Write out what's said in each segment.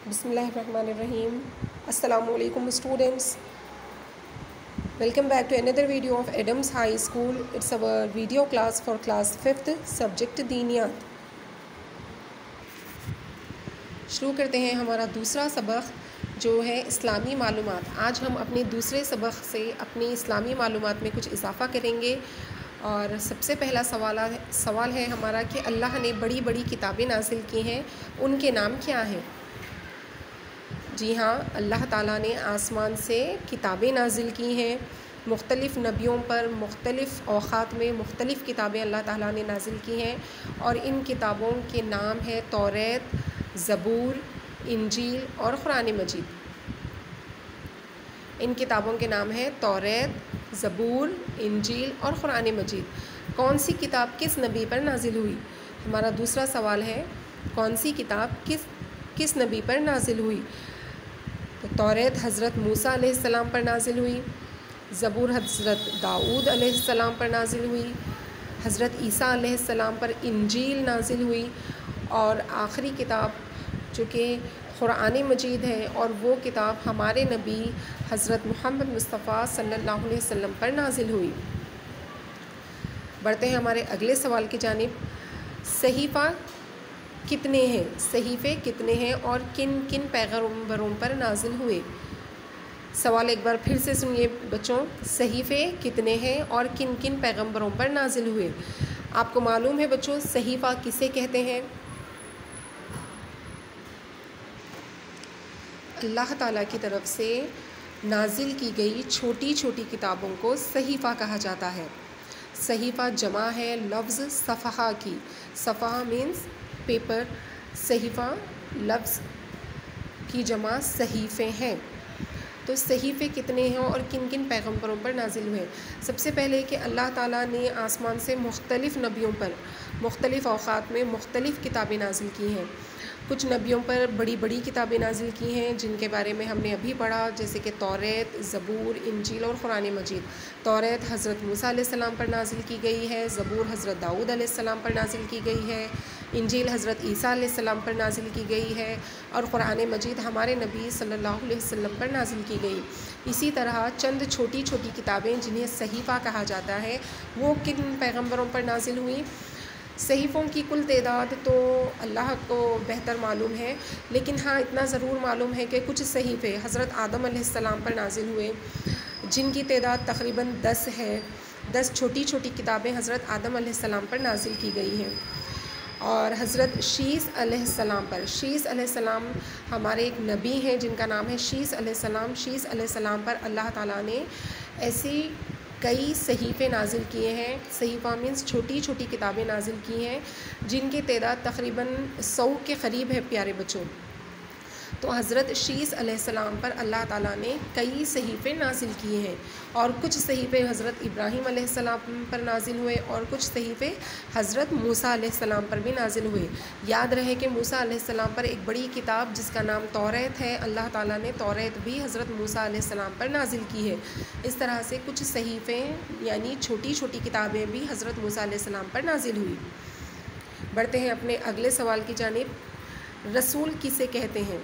بسم اللہ الرحمن الرحیم. السلام علیکم students. Welcome back to another video of Adams High School. It's our video class for class 5th subject دینیات. شروع کرتے ہیں ہمارا دوسرا سبق جو ہے اسلامی معلومات. آج ہم اپنے دوسرے سبق سے اپنی اسلامی معلومات میں کچھ اضافہ کریں گے. اور سب سے پہلا سوال ہے ہمارا کہ اللہ نے بڑی بڑی کتابیں نازل کی ہیں، ان کے نام کیا ہیں؟ جی ہاں، اللہ تعالیٰ نے آسمان سے کتابیں نازل کی ہیں. مختلف نبیوں پر مختلف اوقات میں مختلف کتابیں اللہ تعالیٰ نے نازل کی ہیں، اور ان کتابوں کے نام ہے توریت، زبور، انجیل اور قرآن مجید. ان کتابوں کے نام ہے توریت، زبور، انجیل اور قرآن مجید. کون سی کتاب کس نبی پر نازل ہوئی؟ ہمارا دوسرا سوال ہے کون سی کتاب کس نبی پر نازل ہوئی؟ تو توریت حضرت موسیٰ علیہ السلام پر نازل ہوئی، زبور حضرت داؤد علیہ السلام پر نازل ہوئی، حضرت عیسیٰ علیہ السلام پر انجیل نازل ہوئی، اور آخری کتاب جو کہ قرآن مجید ہے، اور وہ کتاب ہمارے نبی حضرت محمد مصطفیٰ صلی اللہ علیہ وسلم پر نازل ہوئی. بڑھتے ہیں ہمارے اگلے سوال کی جانب. صحیفہ کتنے ہیں؟ صحیفے کتنے ہیں اور کن کن پیغمبروں پر نازل ہوئے؟ سوال ایک بار پھر سے سنیے بچوں. صحیفے کتنے ہیں اور کن کن پیغمبروں پر نازل ہوئے؟ آپ کو معلوم ہے بچوں صحیفہ کسے کہتے ہیں؟ اللہ تعالیٰ کی طرف سے نازل کی گئی چھوٹی چھوٹی کتابوں کو صحیفہ کہا جاتا ہے. صحیفہ جمع ہے لفظ صفحہ کی. صفحہ مینس پیپر، صحیفہ لفظ کی جمع صحیفے ہیں. تو صحیفے کتنے ہیں اور کن کن پیغمبروں پر نازل ہوئے؟ سب سے پہلے کہ اللہ تعالیٰ نے آسمان سے مختلف نبیوں پر مختلف اوقات میں مختلف کتابیں نازل کی ہیں. کچھ نبیوں پر بڑی بڑی کتابیں نازل کی ہیں جن کے بارے میں ہم نے ابھی پڑھا، جیسے کہ توریت، زبور، انجیل اور قرآن مجید. توریت حضرت موسیٰ علیہ السلام پر نازل کی گئی ہے، زبور حضرت داؤد علیہ السلام پر نازل کی گئی ہے، انجیل حضرت عیسیٰ علیہ السلام پر نازل کی گئی ہے، اور قرآن مجید ہمارے نبی صلی اللہ علیہ وسلم پر نازل کی گئی. اسی طرح چند چھوٹی چھوٹی کتابیں جنہیں صحیفہ کہا جاتا ہے وہ کن پیغمبروں پر نازل ہوئی؟ صحیفوں کی کل تعداد تو اللہ کو بہتر معلوم ہے، لیکن ہاں اتنا ضرور معلوم ہے کہ کچھ صحیفے حضرت آدم علیہ السلام پر نازل ہوئے جن کی تعداد تقریباً 10 ہے. 10 چھوٹی چھوٹی کتابیں حضرت آدم علیہ السلام پر نازل کی گئی ہیں. اور حضرت شیس علیہ السلام پر، شیس علیہ السلام ہمارے ایک نبی ہیں جن کا نام ہے شیس علیہ السلام. شیس علیہ السلام پر اللہ تعالیٰ نے ایسی کئی صحیفے نازل کیے ہیں. صحیفہ مینس چھوٹی چھوٹی کتابیں نازل کی ہیں جن کی تعداد تقریباً 100 کے قریب ہے پیارے بچوں. تو حضرت شیس علیہ السلام پر اللہ تعالیٰ نے کئی صحیفے نازل کیے ہیں، اور کچھ صحیفے حضرت ابراہیم علیہ السلام پر نازل ہوئے اور کچھ صحیفے حضرت موسیٰ علیہ السلام پر بھی نازل ہوئے. یاد رہے کہ موسیٰ علیہ السلام پر ایک بڑی کتاب جس کا نام توریت ہے، اللہ تعالیٰ نے توریت بھی حضرت موسیٰ علیہ السلام پر نازل کی ہے. اس طرح سے کچھ صحیفے یعنی چھوٹی چھوٹی کتابیں بھی حضرت موسیٰ علیہ السلام پر نازل ہوئی. بڑھتے ہیں اپنے اگلے سوال کی جانب. رسول کسے کہتے ہیں؟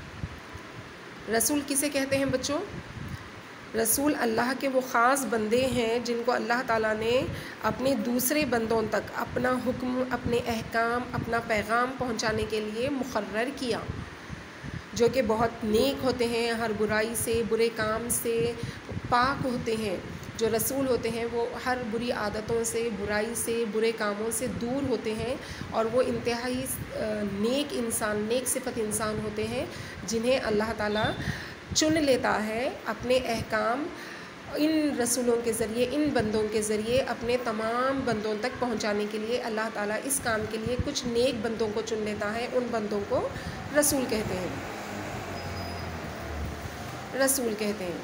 رسول کسے کہتے ہیں بچوں؟ رسول اللہ کے وہ خاص بندے ہیں جن کو اللہ تعالیٰ نے اپنے دوسرے بندوں تک اپنا حکم، اپنے احکام، اپنا پیغام پہنچانے کے لیے مقرر کیا، جو کہ بہت نیک ہوتے ہیں، ہر برائی سے، برے کام سے پاک ہوتے ہیں. جو رسول ہوتے ہیں وہ ہر بری عادتوں سے، برائی سے، برے کاموں سے دور ہوتے ہیں، اور وہ انتہائی نیک انسان، نیک صفت انسان ہوتے ہیں جنہیں اللہ تعالیٰ چن لیتا ہے اپنے احکام ان رسولوں کے ذریعے، ان بندوں کے ذریعے اپنے تمام بندوں تک پہنچانے کے لیے. اللہ تعالیٰ اس کام کے لیے کچھ نیک بندوں کو چن لیتا ہے، ان بندوں کو رسول کہتے ہیں. رسول کہتے ہیں.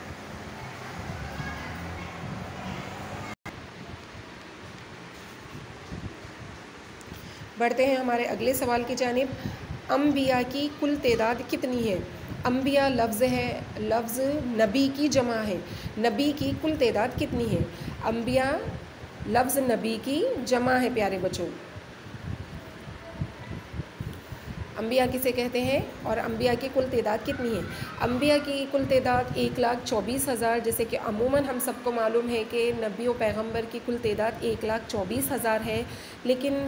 بڑھتے ہیں ہمارے اگلے سوال کی جانب. انبیاء کی کل تعداد کتنی ہے؟ انبیاء لفظ ہے، لفظ نبی کی جمع ہے. نبی کی کل تعداد کتنی ہے؟ انبیاء لفظ نبی کی جمع ہے پیارے بچوں. انبیاء کسے کہتے ہیں اور انبیاء کی کل تعداد کتنی ہے؟ انبیاء کی کل تعداد 1,24,000، جیسے کہ عموماً ہم سب کو معلوم ہے کہ نبی و پیغمبر کی کل تعداد 1,24,000 ہے، لیکن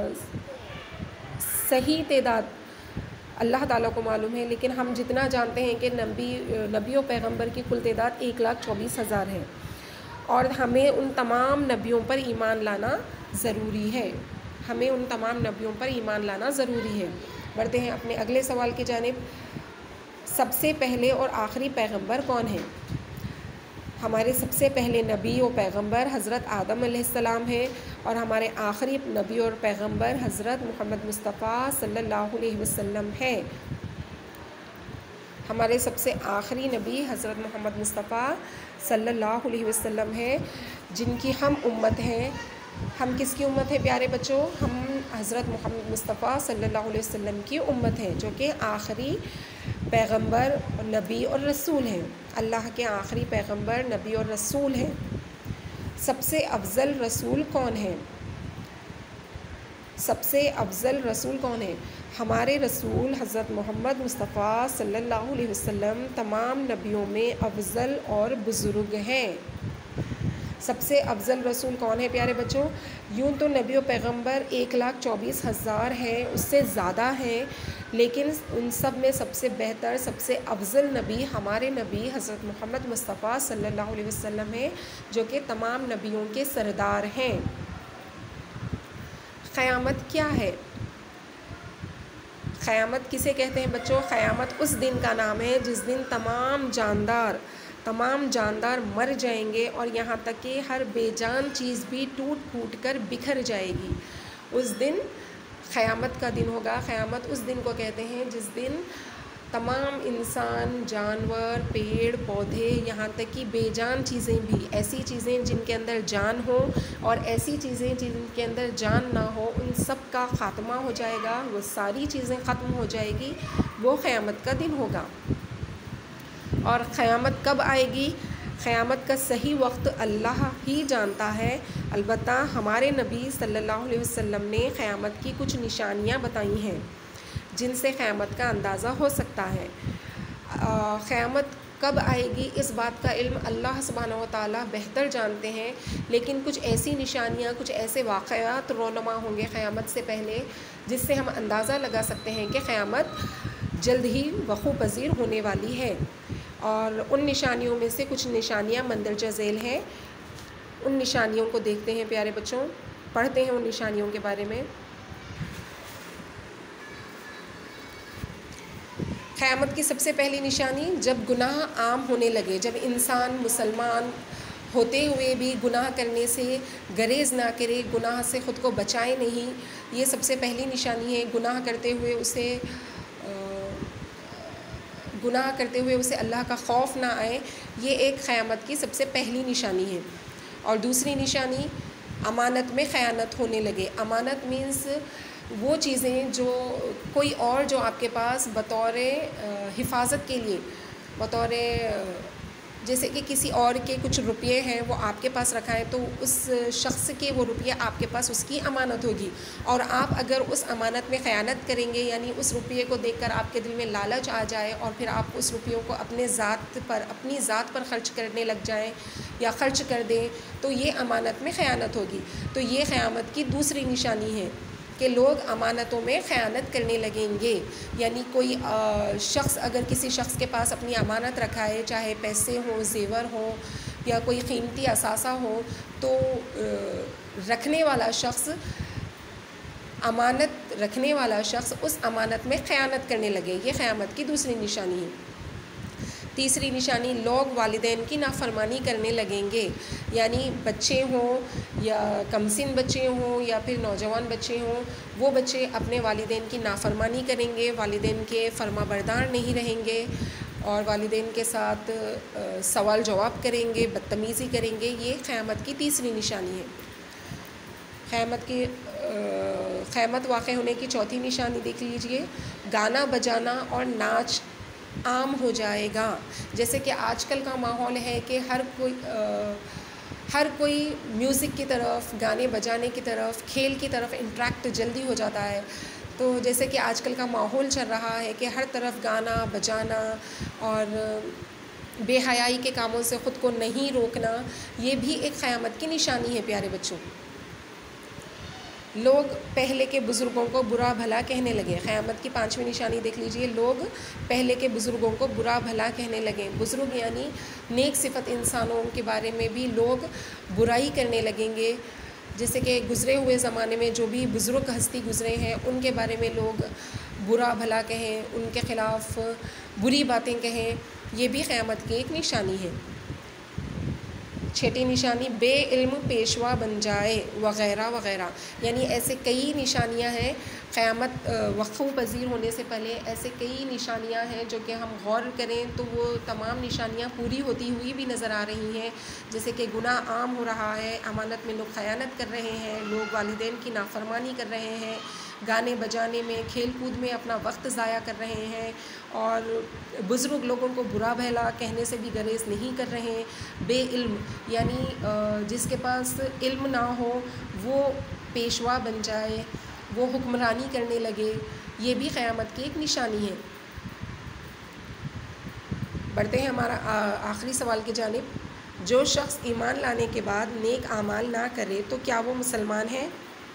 صحیح تعداد اللہ تعالیٰ کو معلوم ہے، لیکن ہم جتنا جانتے ہیں کہ نبی و پیغمبر کی کل تعداد 1,24,000 ہے، اور ہمیں ان تمام نبیوں پر ایمان لانا ضروری ہے، ہمیں ان تمام نبیوں پر ایمان لانا ضروری ہے۔ بڑھتے ہیں اپنے اگلے سوال کی جانب۔ سب سے پہلے اور آخری پیغمبر کون ہیں؟ ہمارے سب سے پہلے نبی و پیغمبر حضرت آدم علیہ السلام ہیں، اور ہمارے آخری نبی اور پیغمبر حضرت محمد مصطفیٰ صلی اللہ علیہ وسلم ہے۔ ہمارے سب سے آخری نبی حضرت محمد مصطفیٰ صلی اللہ علیہ وسلم ہے، جن کی ہم امت ہیں۔ ہم کس کی امت ہیں پیارے بچوں؟ ہم حضرت محمد مصطفیٰ صلی اللہ علیہ وسلم کی امت ہیں، جو کہ آخری پیغمبر نبی اور رسول ہیں، اللہ کے آخری پیغمبر نبی اور رسول ہیں۔ سب سے افضل رسول کون ہے؟ سب سے افضل رسول کون ہے؟ ہمارے رسول حضرت محمد مصطفیٰ صلی اللہ علیہ وسلم تمام نبیوں میں افضل اور بزرگ ہیں۔ سب سے افضل رسول کون ہے پیارے بچوں؟ یوں تو نبی و پیغمبر 1,24,000 ہیں، اس سے زیادہ ہیں، لیکن ان سب میں سب سے بہتر، سب سے افضل نبی ہمارے نبی حضرت محمد مصطفیٰ صلی اللہ علیہ وسلم ہیں، جو کہ تمام نبیوں کے سردار ہیں۔ قیامت کیا ہے؟ قیامت کسے کہتے ہیں بچوں؟ قیامت اس دن کا نام ہے جس دن تمام جاندار مر جائیں گے، اور یہاں تک کہ ہر بے جان چیز بھی ٹوٹ پھوٹ کر بکھر جائے گی۔ اس دن قیامت کا دن ہوگا۔ قیامت اس دن کو کہتے ہیں جس دن تمام انسان، جانور، پیڑ پودے، یہاں تک کہ بے جان چیزیں بھی، ایسی چیزیں جن کے اندر جان ہو اور ایسی چیزیں جن کے اندر جان نہ ہو، ان سب کا خاتمہ ہو جائے گا، وہ ساری چیزیں ختم ہو جائے گی، وہ قیامت کا دن ہوگا۔ اور قیامت کب آئے گی؟ قیامت کا صحیح وقت اللہ ہی جانتا ہے، البتہ ہمارے نبی صلی اللہ علیہ وسلم نے قیامت کی کچھ نشانیاں بتائی ہیں جن سے قیامت کا اندازہ ہو سکتا ہے۔ قیامت کب آئے گی اس بات کا علم اللہ سبحانہ و تعالیٰ بہتر جانتے ہیں، لیکن کچھ ایسی نشانیاں، کچھ ایسے واقعات رونما ہوں گے قیامت سے پہلے جس سے ہم اندازہ لگا سکتے ہیں کہ قیامت جلد ہی وقوع پذیر ہونے والی ہے۔ اور ان نشانیوں میں سے کچھ نشانیاں مندرجہ ذیل ہیں، ان نشانیوں کو دیکھتے ہیں پیارے بچوں، پڑھتے ہیں ان نشانیوں کے بارے میں۔ قیامت کی سب سے پہلی نشانی، جب گناہ عام ہونے لگے، جب انسان مسلمان ہوتے ہوئے بھی گناہ کرنے سے گریز نہ کرے، گناہ سے خود کو بچائے نہیں، یہ سب سے پہلی نشانی ہے۔ گناہ کرتے ہوئے اسے اللہ کا خوف نہ آئے، یہ ایک قیامت کی سب سے پہلی نشانی ہے۔ اور دوسری نشانی، امانت میں خیانت ہونے لگے۔ امانت مینس وہ چیزیں جو کوئی اور جو آپ کے پاس بطور حفاظت کے لیے، بطور جیسے کہ کسی اور کے کچھ روپیے ہیں وہ آپ کے پاس رکھا ہے، تو اس شخص کے وہ روپیہ آپ کے پاس اس کی امانت ہوگی، اور آپ اگر اس امانت میں خیانت کریں گے، یعنی اس روپیے کو دیکھ کر آپ کے دل میں لالچ آ جائے اور پھر آپ اس روپیوں کو اپنی ذات پر خرچ کرنے لگ جائیں یا خرچ کر دیں، تو یہ امانت میں خیانت ہوگی۔ تو یہ قیامت کی دوسری نشانی ہے کہ لوگ امانتوں میں خیانت کرنے لگیں گے، یعنی کوئی شخص اگر کسی شخص کے پاس اپنی امانت رکھا ہے، چاہے پیسے ہوں، زیور ہوں یا کوئی قیمتی اثاثہ ہو، تو امانت رکھنے والا شخص اس امانت میں خیانت کرنے لگے، یہ قیامت کی دوسری نشانی ہے۔ تیسری نشانی، لوگ والدین کی نافرمانی کرنے لگیں گے، یعنی بچے ہوں یا کمسن بچے ہوں یا پھر نوجوان بچے ہوں، وہ بچے اپنے والدین کی نافرمانی کریں گے، والدین کے فرما بردار نہیں رہیں گے اور والدین کے ساتھ سوال جواب کریں گے، بدتمیزی کریں گے، یہ قیامت کی تیسری نشانی ہے۔ قیامت واقع ہونے کی چوتھی نشانی دیکھ لیجئے، گانا بجانا اور ناچ عام ہو جائے گا۔ جیسے کہ آج کل کا ماحول ہے کہ ہر کوئی میوزک کی طرف، گانے بجانے کی طرف، کھیل کی طرف انٹریکٹ جلدی ہو جاتا ہے، تو جیسے کہ آج کل کا ماحول چل رہا ہے کہ ہر طرف گانا بجانا اور بے حیائی کے کاموں سے خود کو نہیں روکنا، یہ بھی ایک قیامت کی نشانی ہے پیارے بچوں۔ لوگ پہلے کے بزرگوں کو برا بھلا کہنے لگے۔ قیامت کی 5ویں نشانی دیکھ لیجئے، لوگ پہلے کے بزرگوں کو برا بھلا کہنے لگے۔ بزرگ یعنی نیک صفت انسانوں کے بارے میں بھی لوگ برائی کرنے لگیں گے، جیسے کہ گزرے ہوئے زمانے میں جو بھی بزرگ ہستی گزرے ہیں ان کے بارے میں لوگ برا بھلا کہیں، ان کے خلاف بری باتیں کہیں، یہ بھی قیامت کی ایک نشانی ہے۔ 6ٹی نشانی بے علم پیشوا بن جائے وغیرہ وغیرہ، یعنی ایسے کئی نشانیاں ہیں قیامت وقوع پذیر ہونے سے پہلے، ایسے کئی نشانیاں ہیں جو کہ ہم غور کریں تو وہ تمام نشانیاں پوری ہوتی ہوئی بھی نظر آ رہی ہیں، جیسے کہ گناہ عام ہو رہا ہے، امانت میں لوگ خیانت کر رہے ہیں، لوگ والدین کی نافرمانی کر رہے ہیں، گانے بجانے میں کھیل کود میں اپنا وقت ضائع کر رہے ہیں، اور بزرگ لوگوں کو برا بھلا کہنے سے بھی گریز نہیں کر رہے۔ بے علم یعنی جس کے پاس علم نہ ہو وہ پیشوا بن جائے، وہ حکمرانی کرنے لگے، یہ بھی قیامت کی ایک نشانی ہے۔ بڑھتے ہیں ہمارا آخری سوال کی جانب۔ جو شخص ایمان لانے کے بعد نیک اعمال نہ کرے تو کیا وہ مسلمان ہے؟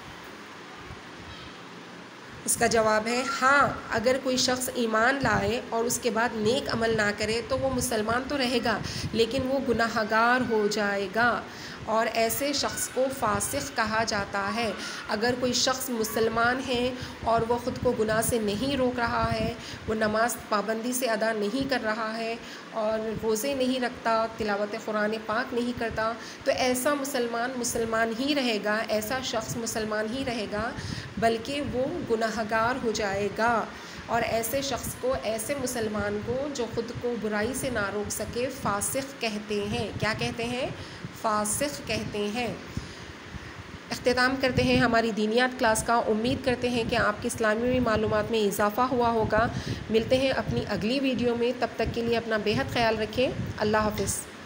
اس کا جواب ہے ہاں، اگر کوئی شخص ایمان لائے اور اس کے بعد نیک عمل نہ کرے تو وہ مسلمان تو رہے گا لیکن وہ گناہ گار ہو جائے گا، اور ایسے شخص کو فاسق کہا جاتا ہے۔ اگر کوئی شخص مسلمان ہے اور وہ خود کو گناہ سے نہیں روک رہا ہے، وہ نماز پابندی سے ادا نہیں کر رہا ہے اور روزے نہیں رکھتا، تلاوت قرآن پاک نہیں کرتا، تو ایسا مسلمان ہی رہے گا، ایسا شخص مسلمان ہی رہے گا، بلکہ وہ گناہ گار ہو جائے گا۔ اور ایسے شخص کو، ایسے مسلمان کو جو خود کو برائی سے نہ روک سکے، فاسق کہتے ہیں۔ کیا کہتے ہیں؟ فاسق کہتے ہیں۔ اختتام کرتے ہیں ہماری دینیات کلاس کا۔ امید کرتے ہیں کہ آپ کی اسلامی معلومات میں اضافہ ہوا ہوگا۔ ملتے ہیں اپنی اگلی ویڈیو میں، تب تک کے لیے اپنا بے حد خیال رکھیں۔ اللہ حافظ۔